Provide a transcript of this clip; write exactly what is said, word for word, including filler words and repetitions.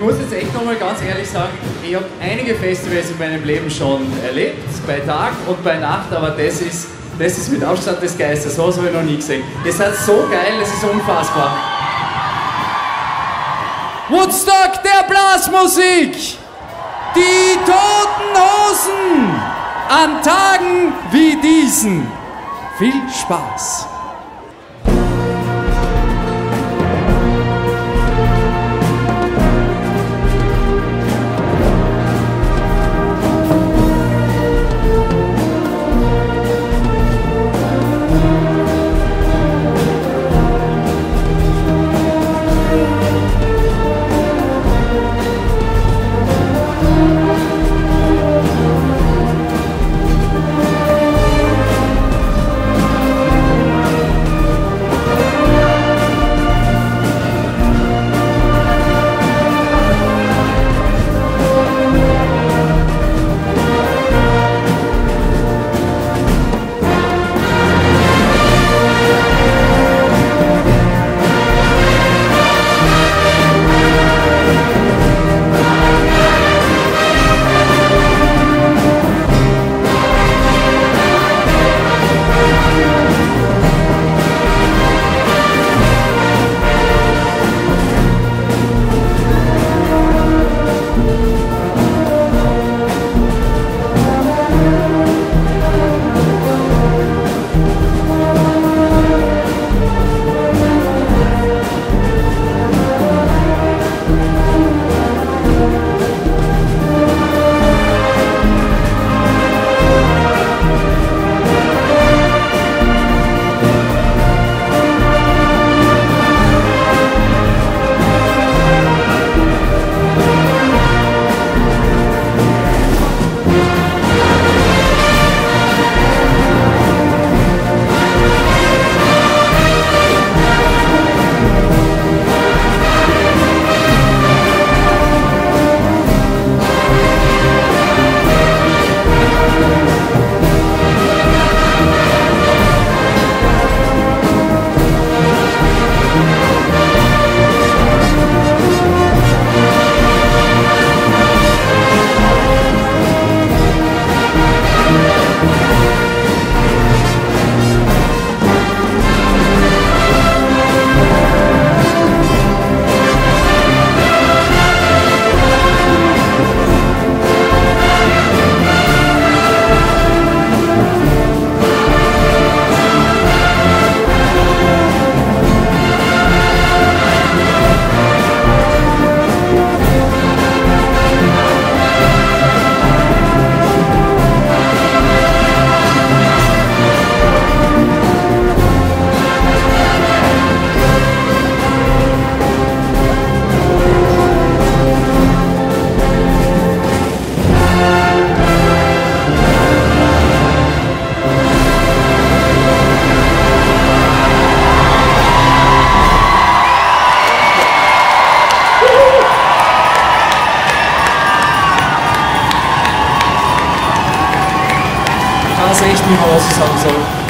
muss jetzt echt nochmal ganz ehrlich sagen, ich habe einige Festivals in meinem Leben schon erlebt, bei Tag und bei Nacht, aber das ist, das ist mit Abstand des Geistes, sowas habe ich noch nie gesehen. Ihr seid so geil, das ist unfassbar. Woodstock der Blasmusik! Die Toten Hosen! An Tagen wie diesen! Viel Spaß! Ich weiß echt nicht mehr, was ich sagen soll.